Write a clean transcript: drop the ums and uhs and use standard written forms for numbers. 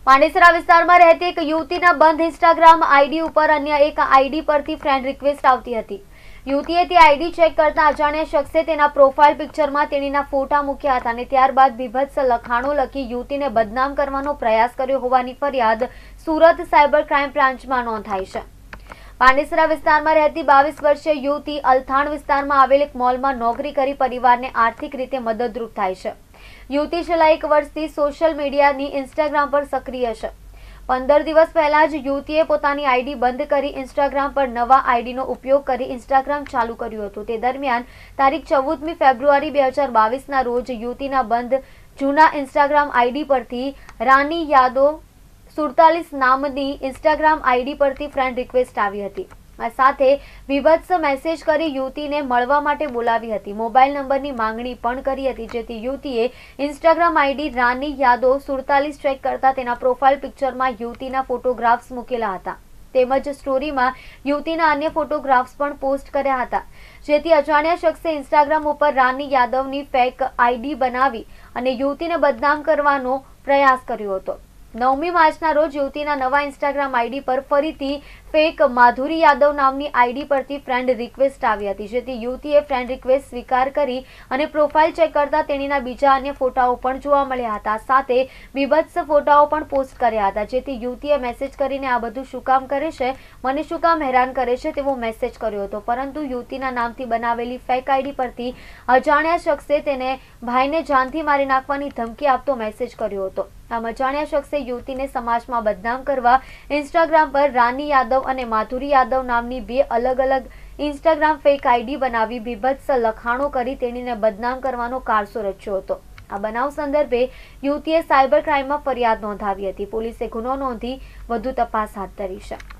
પાંડેસરા વિસ્તારમાં રહેતી એક યુવતીના બંધ ઇન્સ્ટાગ્રામ આઈડી ઉપર અન્ય એક આઈડી પરથી ફ્રેન્ડ રિક્વેસ્ટ આવતી હતી। યુવતીએ તે આઈડી ચેક કરતા અજાણ્યા શખ્સે તેના પ્રોફાઇલ પિક્ચરમાં તેણીના ફોટા મૂક્યા હતા અને ત્યારબાદ બીભત્સ લખાણો લખી યુવતીને બદનામ કરવાનો પ્રયાસ કર્યો હોવાની ફરિયાદ સુરત સાયબર ક્રાઇમ બ્રાન્ચમાં નોંધાઈ છે। પાંડેસરા વિસ્તારમાં રહેતી 22 વર્ષીય યુવતી અલથાણ વિસ્તારમાં આવેલ એક મોલમાં નોકરી કરી પરિવારને આર્થિક રીતે મદદરૂપ થાય છે। યુવતી છેલ્લા 1 વર્ષથી સોશિયલ મીડિયાની ઇન્સ્ટાગ્રામ પર સક્રિય છે। 15 દિવસ પહેલા જ યુવતીએ પોતાની આઈડી બંધ કરી ઇન્સ્ટાગ્રામ પર નવા આઈડીનો ઉપયોગ કરી ઇન્સ્ટાગ્રામ ચાલુ કર્યું હતું। તે દરમિયાન તારીખ 14મી ફેબ્રુઆરી 2022ના રોજ યુવતીના બંધ જૂના ઇન્સ્ટાગ્રામ આઈડી પરથી રાની યાદવ 47 નામની ઇન્સ્ટાગ્રામ આઈડી પરથી ફ્રેન્ડ રિક્વેસ્ટ આવી હતી। આ સાથે વિભત્સ મેસેજ કરી યુવતીને મળવા માટે બોલાવી હતી। મોબાઈલ નંબરની માંગણી પણ કરી હતી, જેથી યુવતીએ Instagram ID Rani Yadav 47 check કરતા તેના પ્રોફાઇલ પિક્ચરમાં યુવતીના ફોટોગ્રાફ્સ મૂકેલા હતા, તેમજ સ્ટોરીમાં યુવતીના અન્ય ફોટોગ્રાફ્સ પણ પોસ્ટ કર્યા હતા, જેથી અજાણ્યા શખ્સે ઇન્સ્ટાગ્રામ ઉપર રાની યાદવની ફેક આઈડી બનાવી અને યુવતીને બદનામ કરવાનો પ્રયાસ કર્યો હતો। 9મી માર્ચના રોજ યુવતીના નવા ઇન્સ્ટાગ્રામ આઈડી પર ફરીથી ફેક માધુરી યાદવ નામની આઈડી પરથી ફ્રેન્ડ રિક્વેસ્ટ આવી હતી, જેથી યુવતીએ ફ્રેન્ડ રિક્વેસ્ટ સ્વીકાર કરી અને પ્રોફાઇલ ચેક કરતા તેણીના બીજા અન્ય ફોટાઓ પણ જોવા મળ્યા હતા। સાથે બીભત્સ ફોટાઓ પણ પોસ્ટ કર્યા હતા, જેથી યુવતીએ મેસેજ કરીને આ બધું શું કામ કરે છે, મને શું કામ હેરાન કરે છે તેવો મેસેજ કર્યો હતો, પરંતુ યુવતીના નામથી બનાવેલી ફેક આઈડી પરથી અજાણ્યા શખ્સે તેને ભાઈને જાનથી મારી નાખવાની ધમકી આપતો મેસેજ કર્યો હતો। આમ અજાણ્યા શખ્સે યુવતીને સમાજમાં બદનામ કરવા ઇન્સ્ટાગ્રામ પર રાની યાદવ અને માધુરી યાદવ નામની 2 અલગ-અલગ ઇન્સ્ટાગ્રામ ફેક આઈડી બનાવી બીભત્સ લખાણો કરી તેણીને બદનામ કરવાનો કારસો રચ્યો હતો। આ બનાવ સંદર્ભે યુવતીએ સાયબર ક્રાઇમમાં ફરિયાદ નોંધાવી હતી। પોલીસે ગુનો નોંધી વધુ તપાસ હાથ ધરી છે।